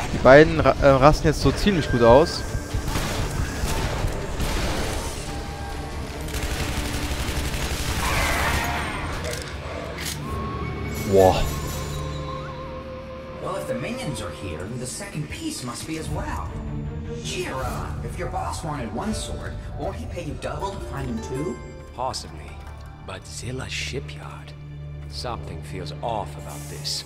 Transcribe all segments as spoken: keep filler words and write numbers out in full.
Die beiden ra äh, rasten jetzt so ziemlich gut aus. Wow. Well, if the minions are here, then the second piece must be as well. Cheer up. If your boss wanted one sword, won't he pay you double to find him two? Possibly. But Zilla's shipyard. Something feels off about this.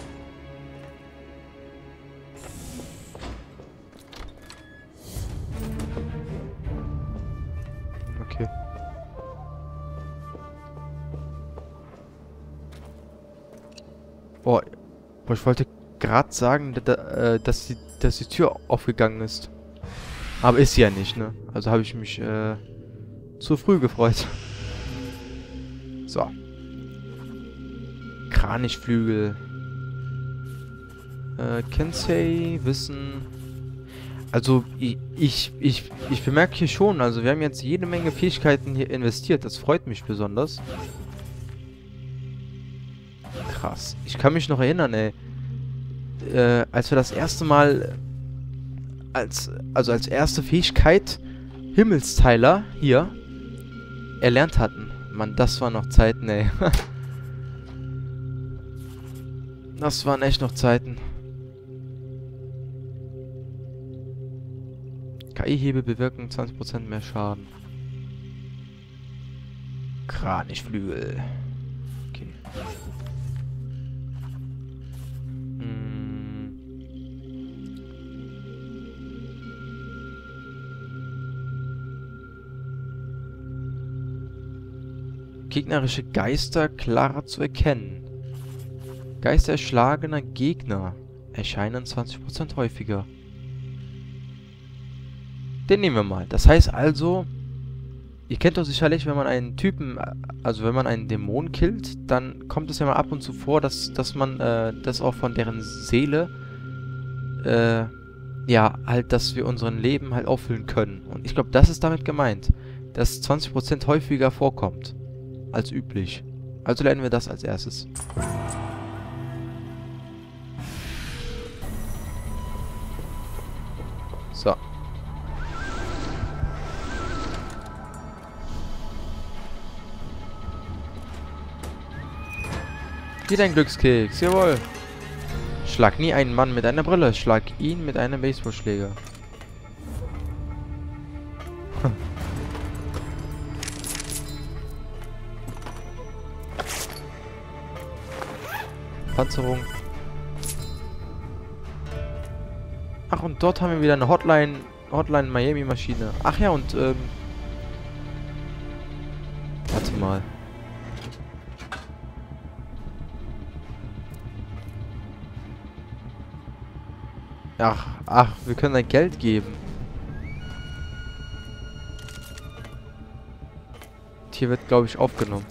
Okay. Boah, boah ich wollte gerade sagen, da, äh, dass, die, dass die Tür aufgegangen ist. Aber ist sie ja nicht, ne? Also habe ich mich äh, zu früh gefreut. So. Kranichflügel. Äh, Kensei, Wissen. Also, ich, ich, ich, ich bemerke hier schon, also wir haben jetzt jede Menge Fähigkeiten hier investiert. Das freut mich besonders. Krass. Ich kann mich noch erinnern, ey. Äh, als wir das erste Mal als, also als erste Fähigkeit Himmelsteiler hier erlernt hatten. Mann, das waren noch Zeiten, ey. Das waren echt noch Zeiten. K I-Hebel bewirken zwanzig Prozent mehr Schaden. Kranichflügel. Okay. Hm. Gegnerische Geister klarer zu erkennen. Geister erschlagener Gegner erscheinen zwanzig Prozent häufiger. Den nehmen wir mal. Das heißt also, ihr kennt doch sicherlich, wenn man einen Typen, also wenn man einen Dämon killt, dann kommt es ja mal ab und zu vor, dass, dass man äh, das auch von deren Seele, äh, ja, halt, dass wir unseren Leben halt auffüllen können. Und ich glaube, das ist damit gemeint, dass zwanzig Prozent häufiger vorkommt als üblich. Also lernen wir das als erstes. So. Wieder ein Glückskeks, jawohl. Schlag nie einen Mann mit einer Brille, schlag ihn mit einem Baseballschläger. Panzerung. Ach, und dort haben wir wieder eine Hotline, Hotline Miami Maschine. Ach ja, und ähm... warte mal. Ach, ach, wir können ein Geld geben. Hier wird, glaube ich, aufgenommen.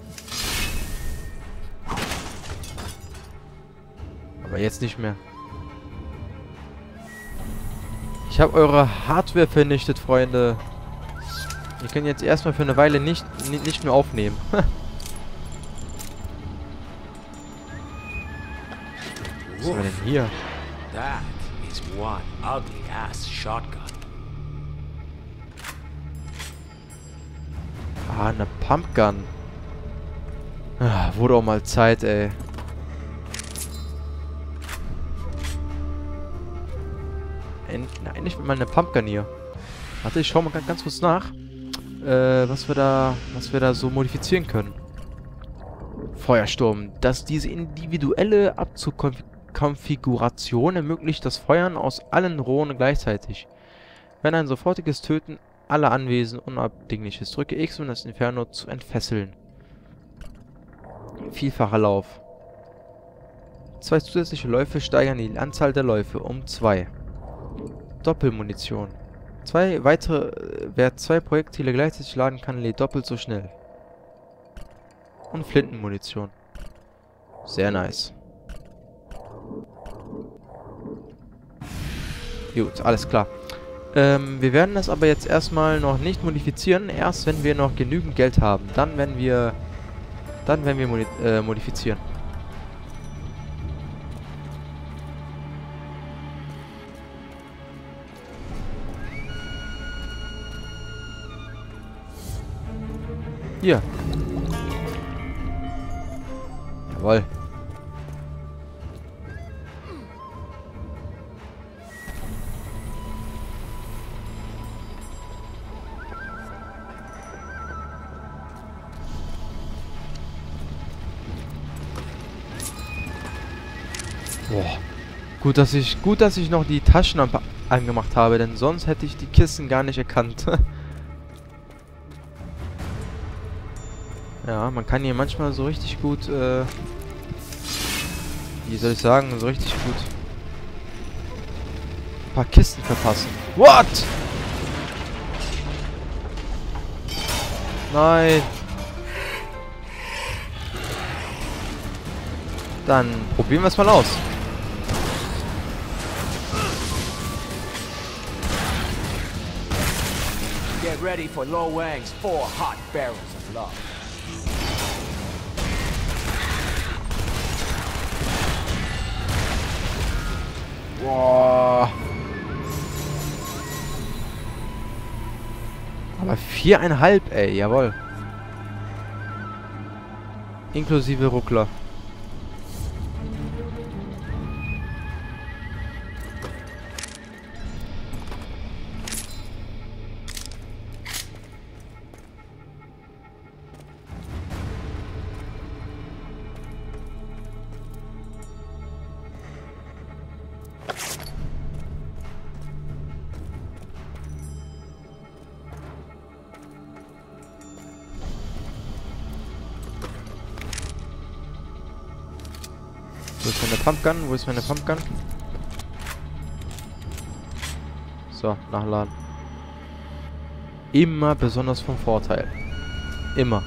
Aber jetzt nicht mehr. Ich habe eure Hardware vernichtet, Freunde. Ihr könnt jetzt erstmal für eine Weile nicht, nicht mehr aufnehmen. Was war denn hier? That is one ugly ass shotgun. Ah, eine Pumpgun. Ah, wurde auch mal Zeit, ey. Nein, ich will mal eine Pumpgun hier. Warte, ich schau mal ganz kurz nach, äh, was wir da, was wir da so modifizieren können. Feuersturm. Dass diese individuelle Abzugkonfiguration ermöglicht das Feuern aus allen Rohren gleichzeitig. Wenn ein sofortiges Töten aller Anwesenden unabdinglich ist, drücke X, um das Inferno zu entfesseln. Vielfacher Lauf. Zwei zusätzliche Läufe steigern die Anzahl der Läufe um zwei. Doppelmunition. Zwei weitere, wer zwei Projektile gleichzeitig laden kann, lädt doppelt so schnell. Und Flintenmunition. Sehr nice. Gut, alles klar. Ähm, wir werden das aber jetzt erstmal noch nicht modifizieren. Erst wenn wir noch genügend Geld haben. Dann werden wir, dann werden wir modi äh, modifizieren. Hier. Jawohl. Boah. Gut, dass ich gut, dass ich noch die Taschenlampe angemacht habe, denn sonst hätte ich die Kisten gar nicht erkannt. Ja, man kann hier manchmal so richtig gut, äh, wie soll ich sagen, so richtig gut ein paar Kisten verpassen. What? Nein. Dann probieren wir es mal aus. Get ready for Lo Wang's four hot barrels of love. Boah. Aber viereinhalb, ey, jawohl. Inklusive Ruckler. Wo ist meine Pumpgun? Wo ist meine Pumpgun? So, nachladen. Immer besonders vom Vorteil. Immer.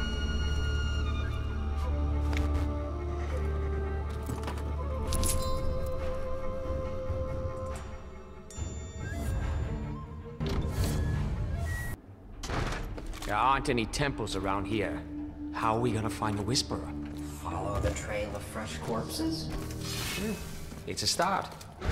There aren't any temples around here. How are we gonna find the Whisperer? Follow the trail of fresh corpses? It's a start.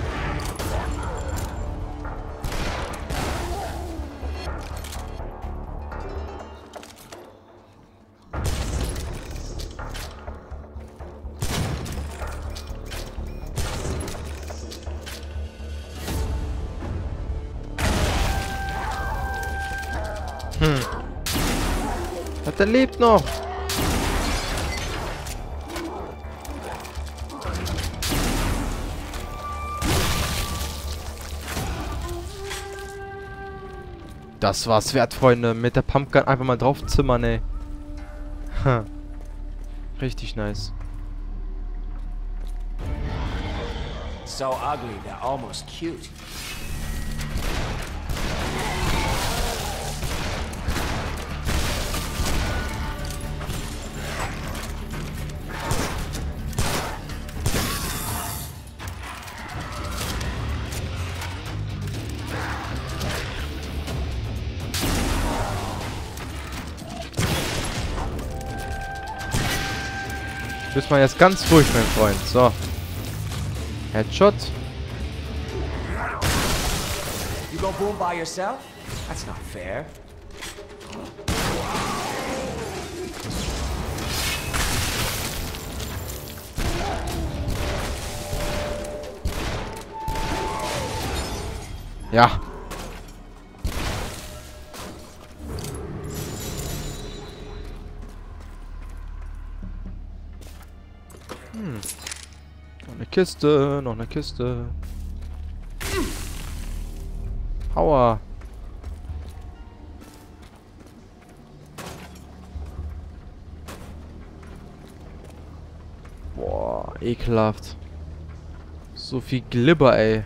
Hm. Der lebt noch. Das war's wert, Freunde. Mit der Pumpgun einfach mal drauf zimmern, ey. Ha. Richtig nice. So ugly, they're almost cute. Bist mal jetzt ganz ruhig, mein Freund. So. Headshot. You go boom by yourself? That's not fair. Ja. Hm. Noch eine Kiste, noch eine Kiste. Aua. Boah, ekelhaft. So viel Glibber, ey.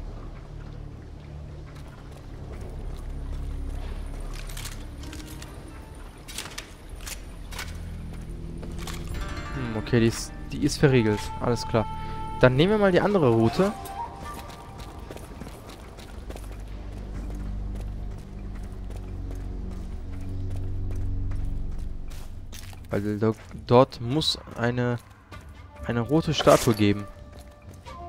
Hm, okay, die ist, die ist verriegelt. Alles klar. Dann nehmen wir mal die andere Route. Weil do dort muss eine, eine rote Statue geben.